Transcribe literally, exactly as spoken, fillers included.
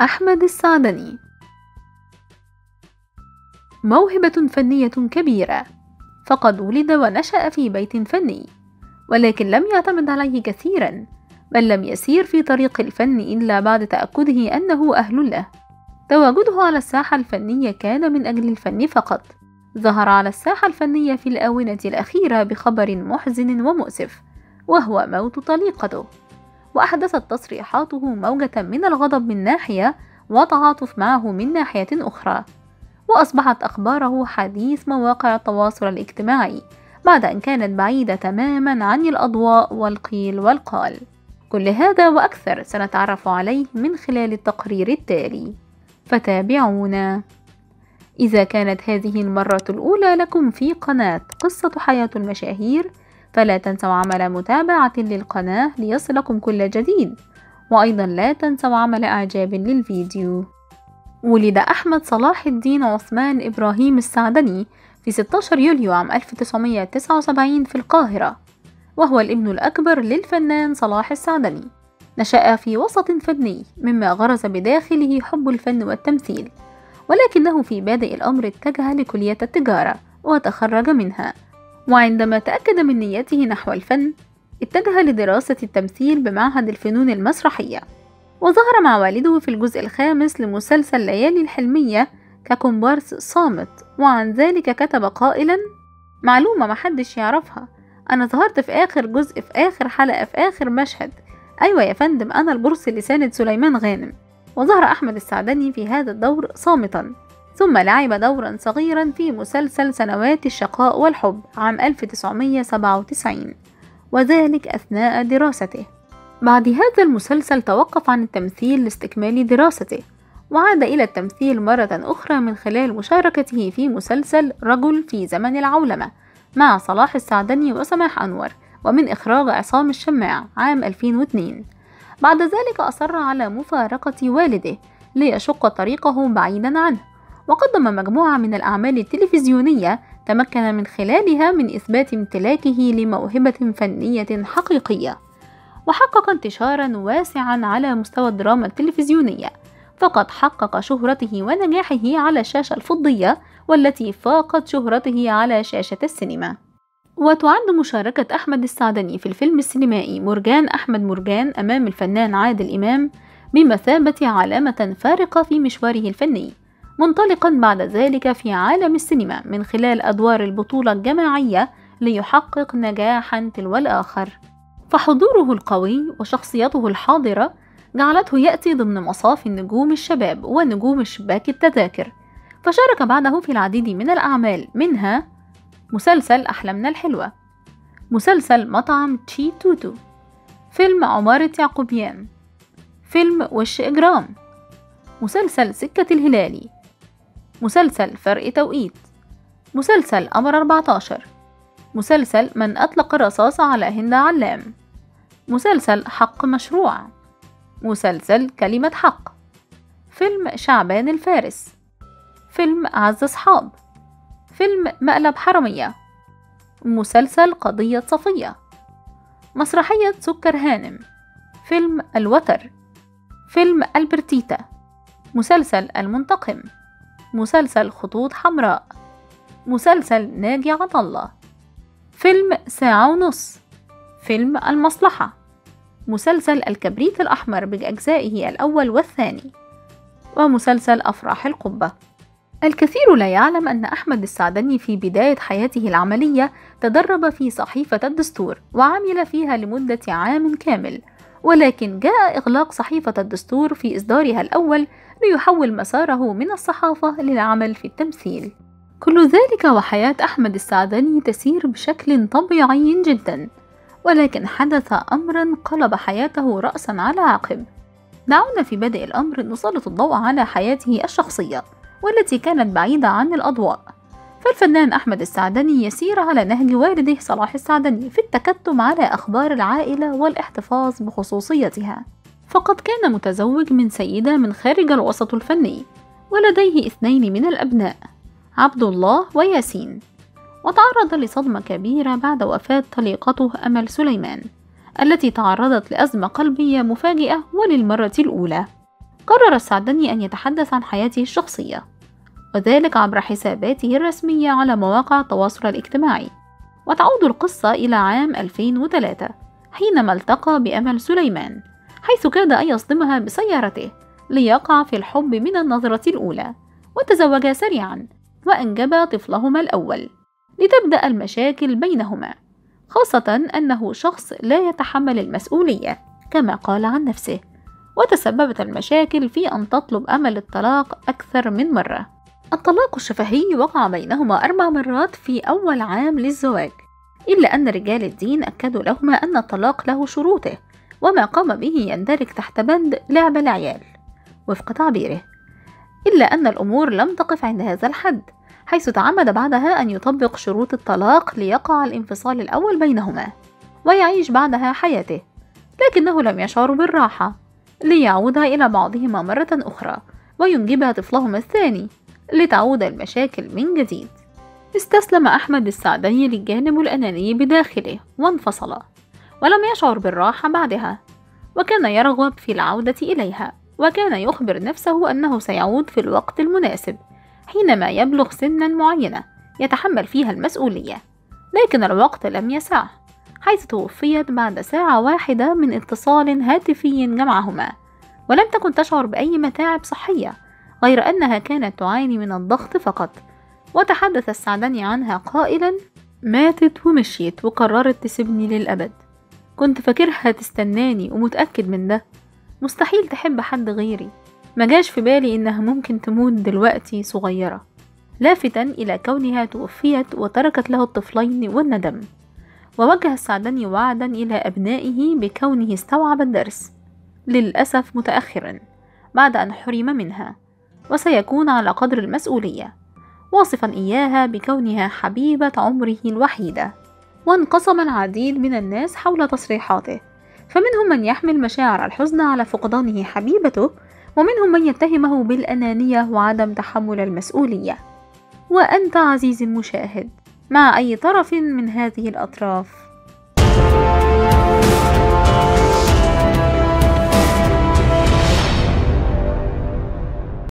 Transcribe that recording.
أحمد السعدني موهبة فنية كبيرة، فقد ولد ونشأ في بيت فني، ولكن لم يعتمد عليه كثيرا، بل لم يسير في طريق الفن إلا بعد تأكده أنه أهل له. تواجده على الساحة الفنية كان من أجل الفن فقط. ظهر على الساحة الفنية في الآونة الأخيرة بخبر محزن ومؤسف، وهو موت طليقته، وأحدثت تصريحاته موجة من الغضب من ناحية والتعاطف معه من ناحية أخرى، وأصبحت أخباره حديث مواقع التواصل الاجتماعي بعد أن كانت بعيدة تماما عن الأضواء والقيل والقال. كل هذا وأكثر سنتعرف عليه من خلال التقرير التالي، فتابعونا. إذا كانت هذه المرة الأولى لكم في قناة قصة حياة المشاهير، فلا تنسوا عمل متابعة للقناة ليصلكم كل جديد، وأيضا لا تنسوا عمل إعجاب للفيديو. ولد أحمد صلاح الدين عثمان إبراهيم السعدني في ستة عشر يوليو عام ألف وتسعمائة وتسعة وسبعين في القاهرة، وهو الابن الأكبر للفنان صلاح السعدني. نشأ في وسط فني مما غرس بداخله حب الفن والتمثيل، ولكنه في بادئ الأمر اتجه لكلية التجارة وتخرج منها، وعندما تأكد من نيته نحو الفن اتجه لدراسة التمثيل بمعهد الفنون المسرحية، وظهر مع والده في الجزء الخامس لمسلسل ليالي الحلمية ككومبارس صامت، وعن ذلك كتب قائلا: معلومة محدش يعرفها، أنا ظهرت في آخر جزء في آخر حلقة في آخر مشهد، أيوة يا فندم أنا البرص اللي ساند سليمان غانم. وظهر أحمد السعدني في هذا الدور صامتا، ثم لعب دورا صغيرا في مسلسل سنوات الشقاء والحب عام ألف وتسعمائة وسبعة وتسعين، وذلك أثناء دراسته. بعد هذا المسلسل توقف عن التمثيل لاستكمال دراسته، وعاد إلى التمثيل مرة أخرى من خلال مشاركته في مسلسل رجل في زمن العولمة مع صلاح السعدني وسماح أنور، ومن إخراج عصام الشماع عام ألفين واثنين. بعد ذلك أصر على مفارقة والده ليشق طريقه بعيدا عنه، وقدم مجموعة من الأعمال التلفزيونية تمكن من خلالها من إثبات امتلاكه لموهبة فنية حقيقية، وحقق انتشارا واسعا على مستوى الدراما التلفزيونية، فقد حقق شهرته ونجاحه على الشاشة الفضية والتي فاقت شهرته على شاشة السينما. وتعد مشاركة أحمد السعدني في الفيلم السينمائي مرجان أحمد مرجان أمام الفنان عادل إمام بمثابة علامة فارقة في مشواره الفني، منطلقا بعد ذلك في عالم السينما من خلال أدوار البطولة الجماعية ليحقق نجاحا تلو الآخر. فحضوره القوي وشخصيته الحاضرة جعلته يأتي ضمن مصاف النجوم الشباب ونجوم شباك التذاكر، فشارك بعده في العديد من الأعمال، منها مسلسل أحلامنا الحلوة، مسلسل مطعم تشي توتو، فيلم عمارة يعقوبيان، فيلم وش إجرام، مسلسل سكة الهلالي، مسلسل فرق توقيت، مسلسل قمر أربعة عشر، مسلسل من أطلق الرصاص على هند علام، مسلسل حق مشروع، مسلسل كلمة حق، فيلم شعبان الفارس، فيلم أعز أصحاب، فيلم مقلب حرامية، مسلسل قضية صفية، مسرحية سكر هانم، فيلم الوتر، فيلم البرتيتا، مسلسل المنتقم، مسلسل خطوط حمراء، مسلسل ناجي عطلة، فيلم ساعة ونص، فيلم المصلحة، مسلسل الكبريت الأحمر بأجزائه الأول والثاني، ومسلسل أفراح القبة. الكثير لا يعلم أن أحمد السعدني في بداية حياته العملية تدرب في صحيفة الدستور وعمل فيها لمدة عام كامل، ولكن جاء إغلاق صحيفة الدستور في إصدارها الأول ليحول مساره من الصحافة للعمل في التمثيل. كل ذلك وحياة أحمد السعدني تسير بشكل طبيعي جدا، ولكن حدث أمرا قلب حياته رأسا على عقب. دعونا في بدء الأمر نسلط الضوء على حياته الشخصية والتي كانت بعيدة عن الأضواء. فالفنان أحمد السعدني يسير على نهج والده صلاح السعدني في التكتم على أخبار العائلة والاحتفاظ بخصوصيتها، فقد كان متزوج من سيدة من خارج الوسط الفني، ولديه اثنين من الأبناء عبد الله وياسين، وتعرض لصدمة كبيرة بعد وفاة طليقته أمل سليمان التي تعرضت لأزمة قلبية مفاجئة وللمرة الأولى. قرر السعدني أن يتحدث عن حياته الشخصية، وذلك عبر حساباته الرسمية على مواقع التواصل الاجتماعي. وتعود القصة إلى عام ألفين وثلاثة حينما التقى بأمل سليمان، حيث كاد أن يصدمها بسيارته ليقع في الحب من النظرة الأولى، وتزوجا سريعا وأنجبا طفلهما الأول. لتبدأ المشاكل بينهما، خاصة أنه شخص لا يتحمل المسؤولية كما قال عن نفسه، وتسببت المشاكل في أن تطلب أمل الطلاق أكثر من مرة. الطلاق الشفهي وقع بينهما أربع مرات في أول عام للزواج، إلا أن رجال الدين أكدوا لهما أن الطلاق له شروطه، وما قام به يندرج تحت بند لعب العيال وفق تعبيره. إلا أن الأمور لم تقف عند هذا الحد، حيث تعمد بعدها أن يطبق شروط الطلاق ليقع الانفصال الأول بينهما ويعيش بعدها حياته، لكنه لم يشعر بالراحة ليعودا إلى بعضهما مرة أخرى وينجبا طفلهما الثاني، لتعود المشاكل من جديد. استسلم أحمد السعدني للجانب الأناني بداخله وانفصل، ولم يشعر بالراحة بعدها، وكان يرغب في العودة إليها، وكان يخبر نفسه أنه سيعود في الوقت المناسب حينما يبلغ سنا معينة يتحمل فيها المسؤولية. لكن الوقت لم يسعه، حيث توفيت بعد ساعة واحدة من اتصال هاتفي جمعهما، ولم تكن تشعر بأي متاعب صحية غير أنها كانت تعاني من الضغط فقط. وتحدث السعدني عنها قائلا: ماتت ومشيت وقررت تسيبني للأبد، كنت فاكرها تستناني ومتأكد من ده، مستحيل تحب حد غيري، ما جاش في بالي إنها ممكن تموت دلوقتي صغيرة، لافتا إلى كونها توفيت وتركت له الطفلين والندم. ووجه السعدني وعدا إلى أبنائه بكونه استوعب الدرس، للأسف متأخرا بعد أن حرم منها، وسيكون على قدر المسؤولية، واصفا إياها بكونها حبيبة عمره الوحيدة. وانقسم العديد من الناس حول تصريحاته، فمنهم من يحمل مشاعر الحزن على فقدانه حبيبته، ومنهم من يتهمه بالأنانية وعدم تحمل المسؤولية. وأنت عزيزي المشاهد مع أي طرف من هذه الأطراف؟